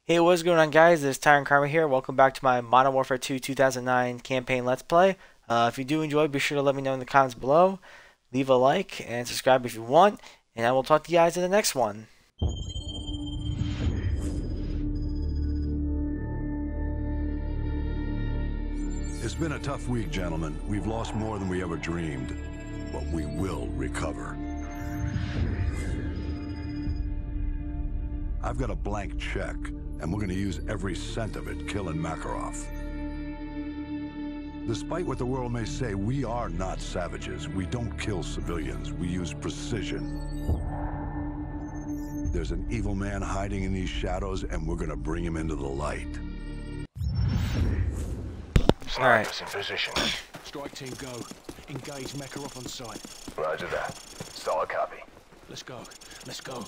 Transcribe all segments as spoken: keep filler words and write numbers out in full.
Hey, what's going on, guys? This is Tyrant Karma here. Welcome back to my Modern Warfare two two thousand nine campaign Let's Play. Uh, if you do enjoy, be sure to let me know in the comments below. Leave a like and subscribe if you want. And I will talk to you guys in the next one. It's been a tough week, gentlemen. We've lost more than we ever dreamed, but we will recover. I've got a blank check, and we're going to use every cent of it killing Makarov. Despite what the world may say, we are not savages. We don't kill civilians. We use precision. There's an evil man hiding in these shadows, and we're going to bring him into the light. Snipers in position. Strike team go. Engage Makarov on site. Roger that. Solid copy. Let's go. Let's go.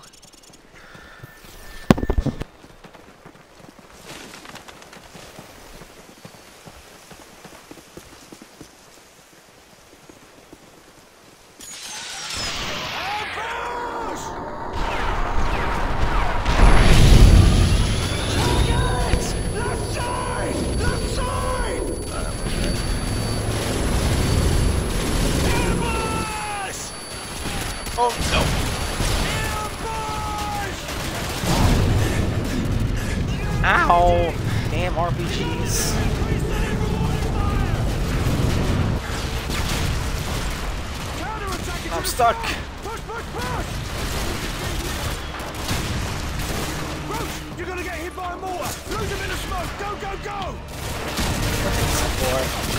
Oh, no. Ow! Damn R P Gs. I'm stuck. Push, push, push! Roach, you're gonna get hit by a mortar! Lose him in the smoke! Go, go, go! Support.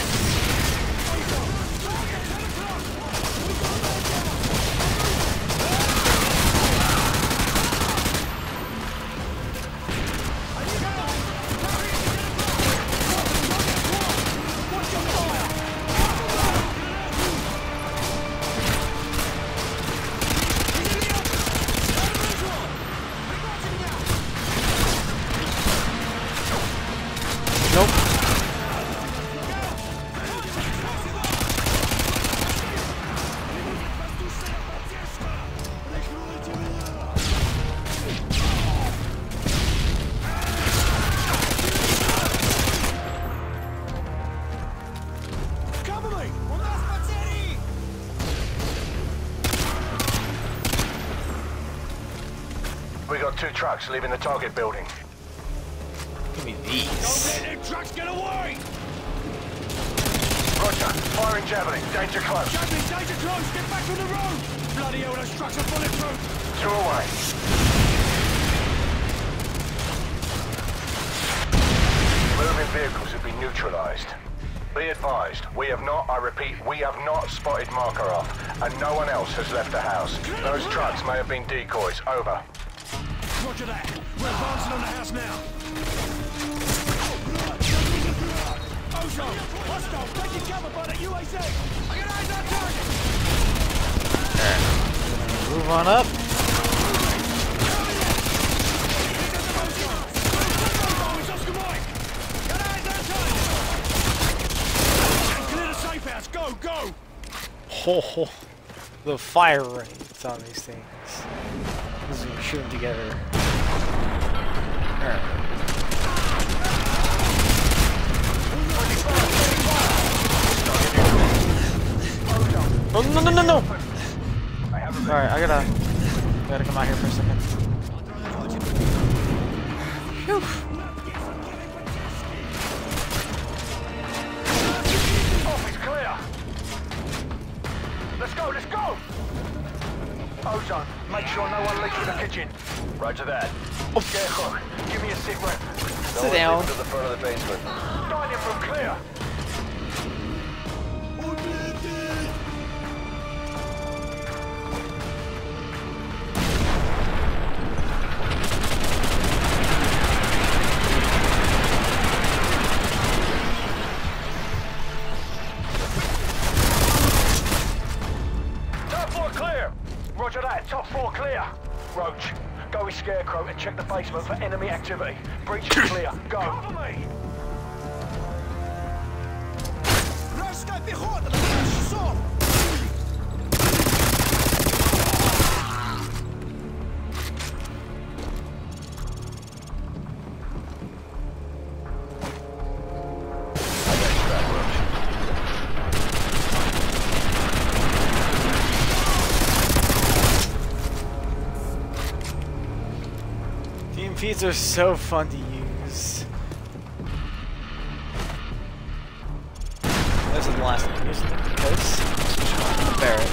Nope. Cover me! У нас потери! We got two trucks leaving the target building. Give me Don't these. let them trucks get away! Roger. Firing javelin. Danger close. Javelin, danger close! Get back on the road! Bloody hell, those trucks are bulletproof! Two away. Moving vehicles have been neutralized. Be advised, we have not, I repeat, we have not spotted Makarov, and no one else has left the house. Those trucks may have been decoys. Over. Roger that! We're advancing on the house now! Ozo! Hostile! Taking cover by the U A Z! I got eyes on target! Move on up. It's Oscar Mike! Got eyes on target! And clear the safe house! Go, go! Oh, the fire rates on these things. As you shoot them together. Alright. Oh, no, no, no, no! Alright, I gotta, gotta come out here for a second. Whew. Office clear. Let's go, let's go! Ozone, make sure no one leaks from the kitchen. Roger that. Oh. Scarecrow, give me a sit rep. Sit down. To the front of the basement. Dining room clear. Top floor clear. Roger that. Top floor clear. Roach, go with Scarecrow and check the basement for enemy activity. Breach is clear. Go. Cover me. Вражеская пехота! На часов! D M Ps are so fun to use. This is the last one I'm using it because Barrett.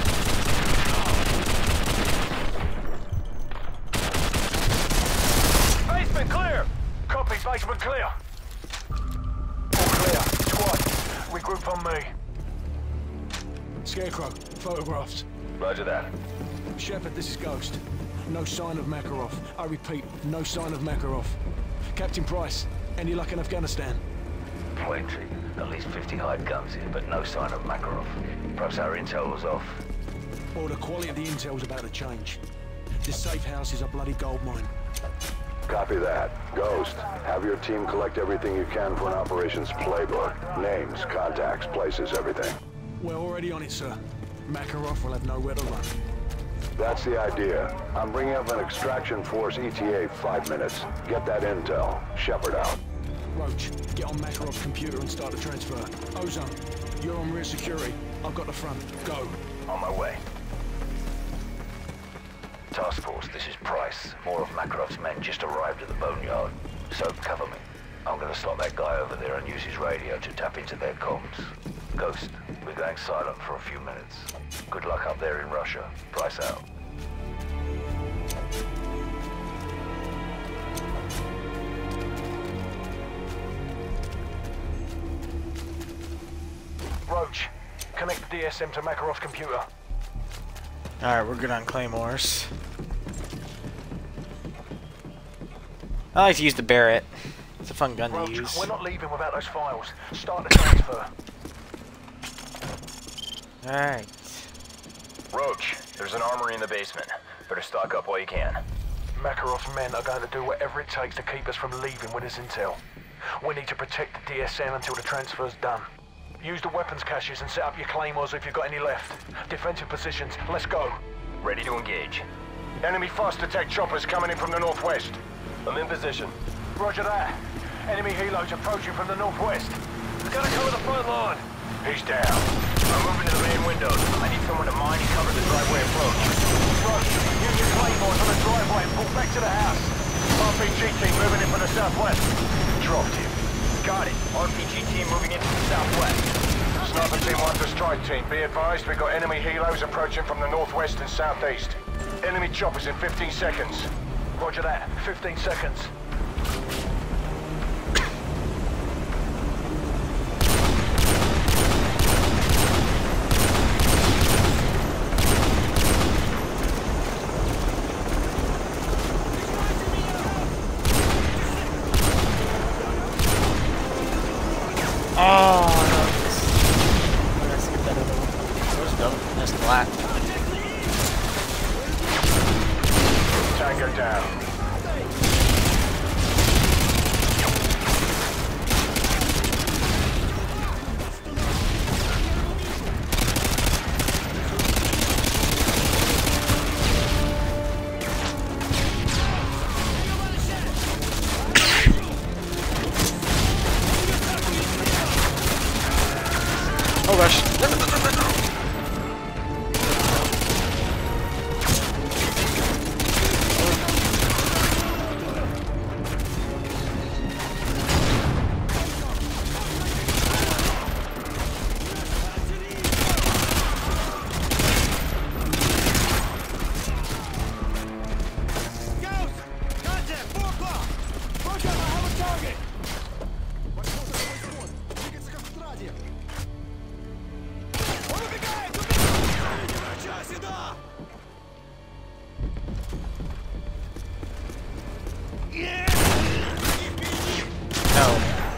Basement clear! Copy, basement clear. All clear. Squad, regroup on me. Scarecrow, photographs. Roger that. Shepard, this is Ghost. No sign of Makarov. I repeat, no sign of Makarov. Captain Price, any luck in Afghanistan? Plenty. At least fifty hide guns here, but no sign of Makarov. Perhaps our intel was off. Or the quality of the intel's about to change. This safe house is a bloody gold mine. Copy that. Ghost, have your team collect everything you can for an operations playbook. Names, contacts, places, everything. We're already on it, sir. Makarov will have nowhere to run. That's the idea. I'm bringing up an extraction force E T A five minutes. Get that intel. Shepard out. Roach, get on Makarov's computer and start the transfer. Ozone, you're on rear security. I've got the front. Go. On my way. Task Force, this is Price. More of Makarov's men just arrived at the boneyard. So cover me. I'm gonna slot that guy over there and use his radio to tap into their comms. Ghost, we're going silent for a few minutes. Good luck up there in Russia. Price out. Roach, connect the D S M to Makarov's computer. Alright, we're good on claymores. I like to use the Barrett. It's a fun gun Roach, to use. we're not leaving without those files. Start the transfer. Alright. Roach, there's an armory in the basement. Better stock up while you can. Makarov's men are going to do whatever it takes to keep us from leaving with this intel. We need to protect the D S M until the transfer's done. Use the weapons caches and set up your claymores if you've got any left. Defensive positions, let's go. Ready to engage. Enemy fast attack choppers coming in from the northwest. I'm in position. Roger that. Enemy helos approaching from the northwest. We're gonna cover the front line. He's down. I'm moving to the main windows. I need someone to mine and cover the driveway approach. Roach, use your claymores on the driveway and pull back to the house. R P G team moving in from the southwest. Dropped him. Got it. R P G team moving in from the southwest. Sniper team one to strike team. Be advised, we've got enemy helos approaching from the northwest and southeast. Enemy choppers in fifteen seconds. Roger that. fifteen seconds. Oh, no. Let's get that other one. Where's the other one? That's black. Tango down. Oh gosh. No.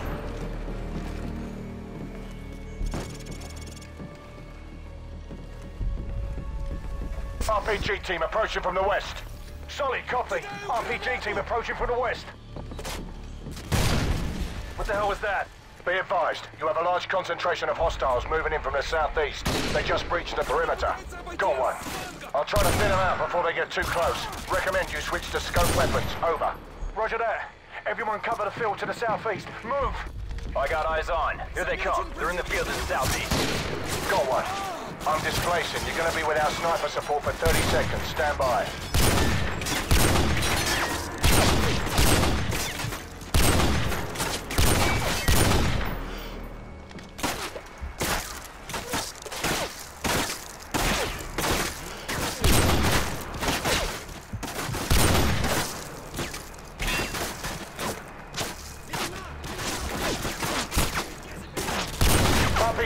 R P G team approaching from the west. Solid copy. R P G team approaching from the west. What the hell was that? Be advised, you have a large concentration of hostiles moving in from the southeast. They just breached the perimeter. Got one. I'll try to thin them out before they get too close. Recommend you switch to scope weapons. Over. Roger that. Everyone cover the field to the southeast. Move! I got eyes on. Here they come. They're in the field in the southeast. Got one. I'm displacing. You're gonna be without sniper support for thirty seconds. Stand by.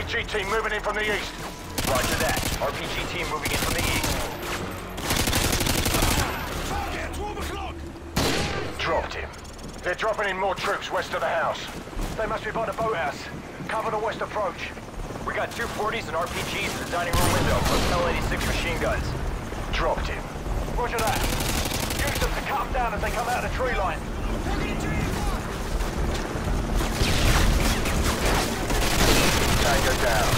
G team moving in from the east. Roger that. R P G team moving in from the east. Target, twelve o'clock! Dropped him. They're dropping in more troops west of the house. They must be by the boathouse. Cover the west approach. We got two forties and R P Gs in the dining room window, plus L eighty-six machine guns. Dropped him. Roger that. Use them to cut them down as they come out of the tree line. Tango down.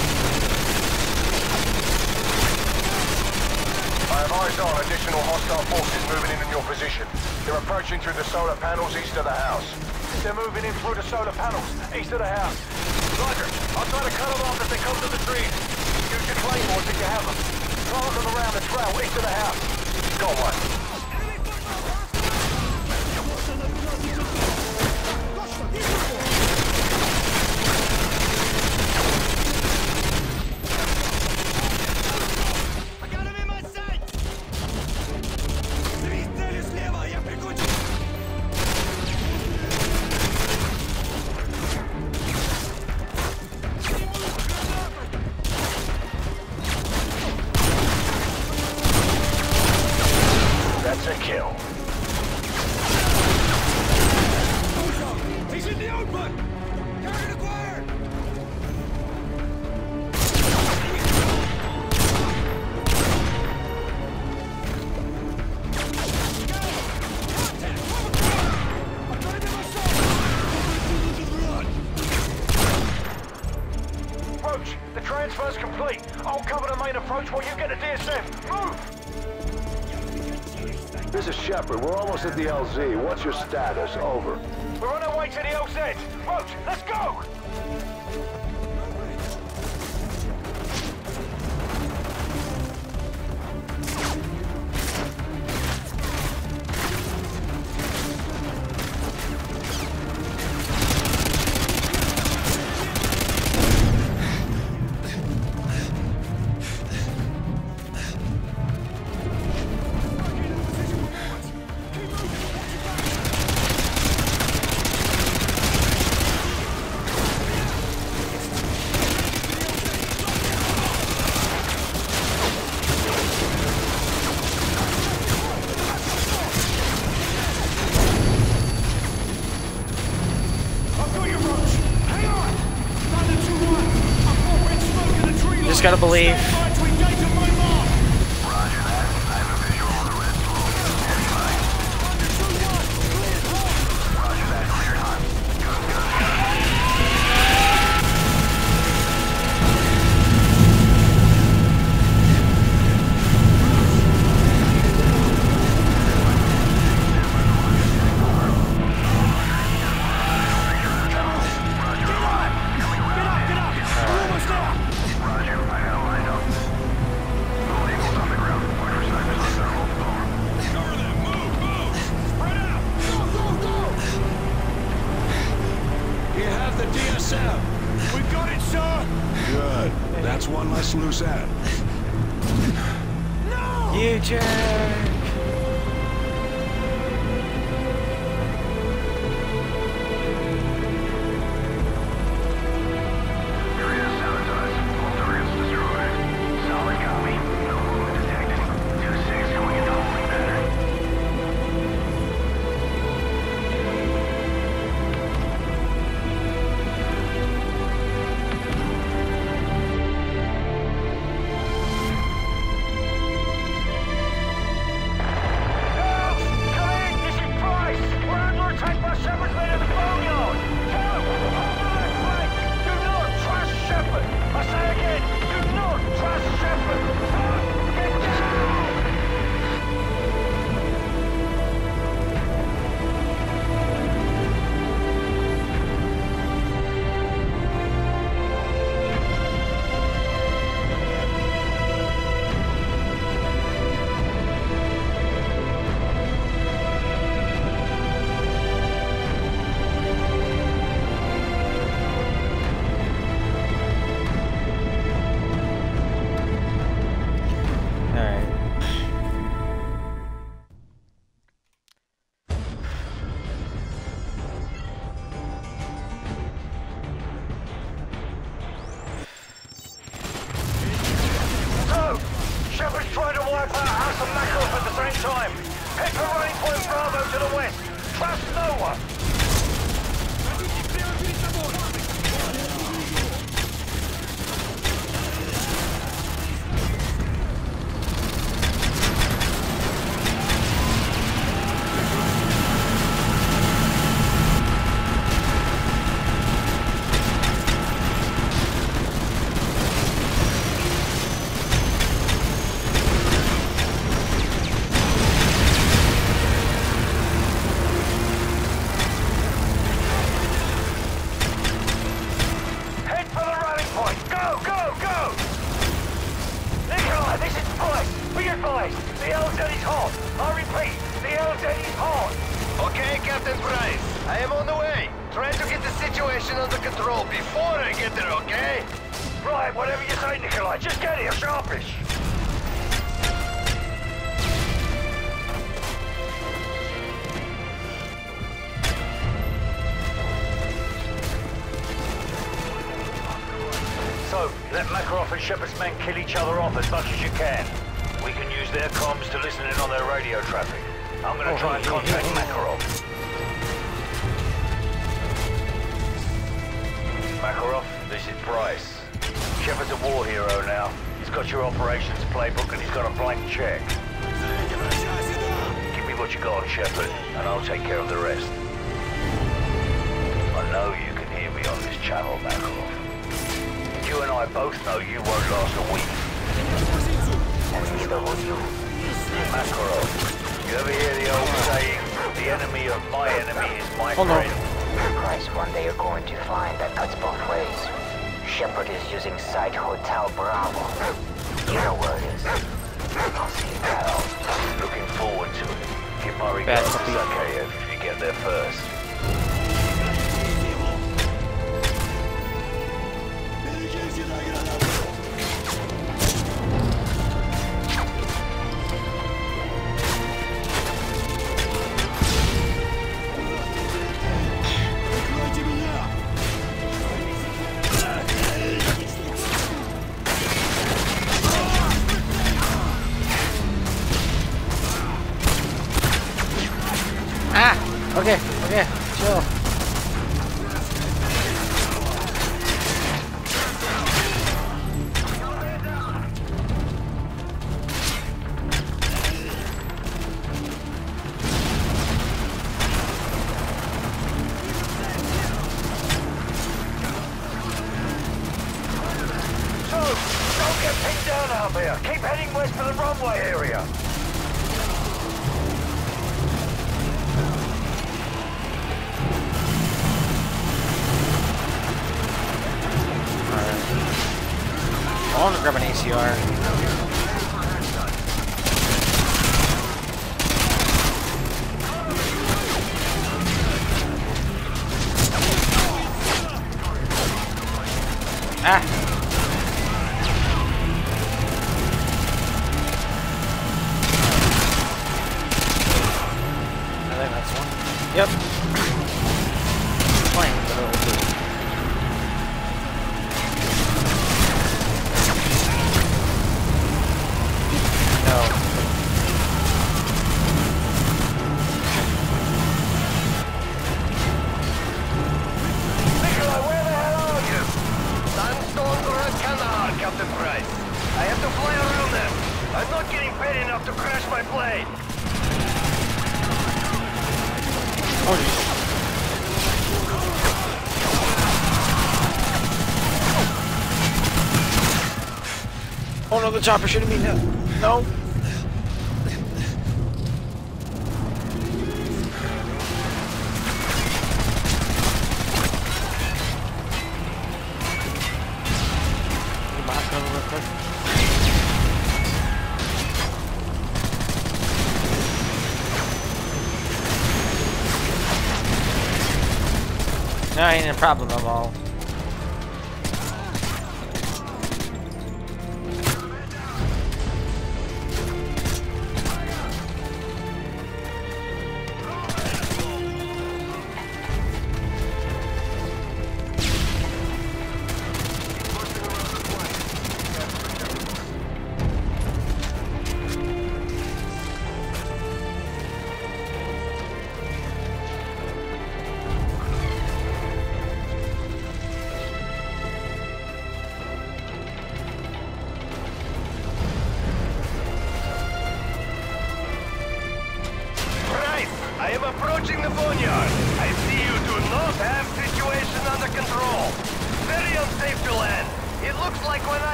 I have eyes on additional hostile forces moving in on your position. They're approaching through the solar panels east of the house. They're moving in through the solar panels, east of the house. Roger. I'll try to cut them off as they come to the trees. Use your claymores if you have them. Plant them around the trail east of the house. Got one. That's a kill. He's in the open! Target acquired! Roach, the transfer's complete. I'll cover the main approach while you get the D S M. Move! This is Shepard. We're almost at the L Z. What's your status? Over. We're on our way to the L Z. Roach, let's go! Just gotta believe. We got it, sir! Good. That's one less loose end. No! You jerk! one! So, let Makarov and Shepard's men kill each other off as much as you can. We can use their comms to listen in on their radio traffic. I'm gonna oh, try and hey, contact hey, hey. Makarov. Makarov, this is Price. Shepard's a war hero now. He's got your operations playbook and he's got a blank check. Give me what you got, Shepard, and I'll take care of the rest. I know you can hear me on this channel, Makarov. You and I both know you won't last a week. And neither will you. Makarov, you ever hear the old saying, the enemy of my enemy is my oh, friend? No. Price, one day you're going to find that cuts both ways. Shepard is using Site Hotel Bravo. You know where it is. I'll see you pal. Looking forward to it. Give my Bad regards to copy. Zakhaev if you get there first. Ah! Okay, okay, chill. So, don't get pinned down out there. Keep heading west for the runway area. I want to grab an A C R. Ah! I think that's one. Yep. Fine, but it'll do. No. Nikolai, where the hell are you? Sandstorms are at Kandahar, Captain Price. I have to fly around them. I'm not getting paid enough to crash my plane. Oh, geez. Oh no, the chopper shooting me. No. No. Get my hot cover real quick. No, ain't a problem at all.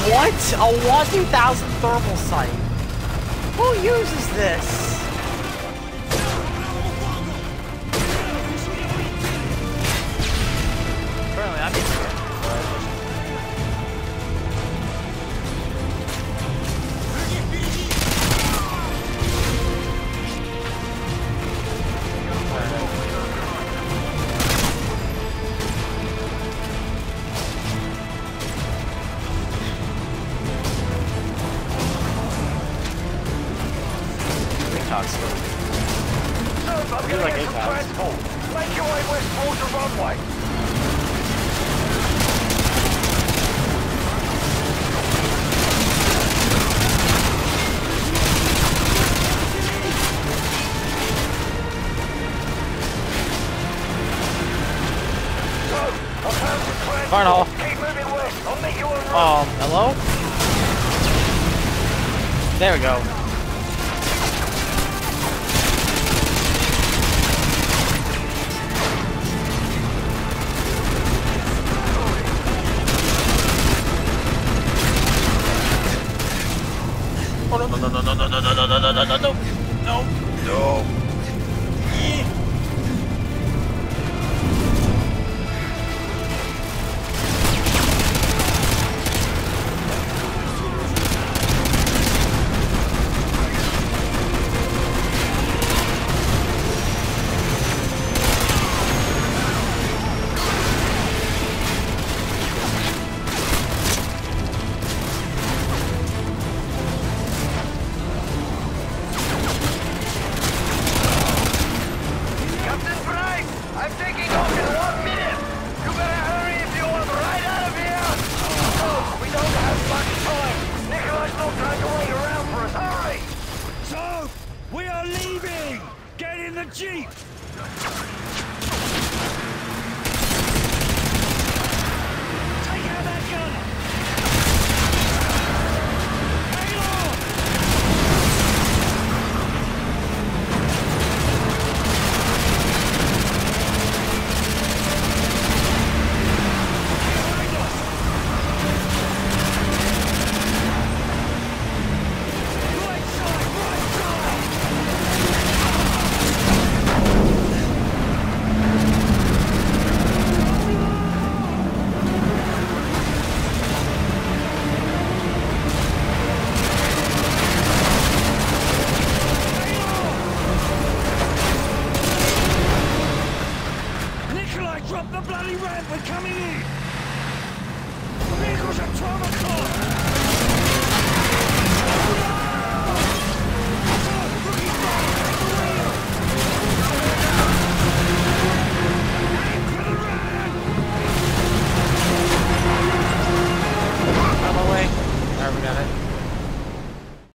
What? A one two thousand thermal sight. Who uses this? Apparently, I'm using it. You're like eight times. Make your way west towards the runway. Fine hall. Keep moving west. I'll meet you on the Um, hello? There we go. Oh no no no no no no no no no no no no no no no. We are leaving! Get in the Jeep!